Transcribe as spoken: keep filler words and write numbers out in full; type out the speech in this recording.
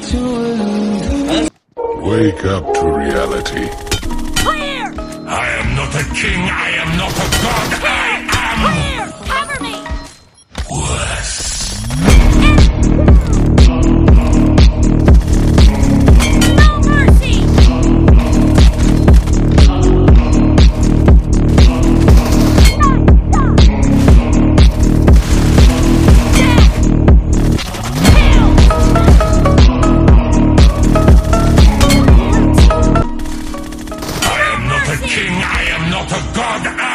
Wake up to reality. Clear! I am not a king, I am not a god, I am... Clear! Cover me! Worse. No mercy! King, I am not a god.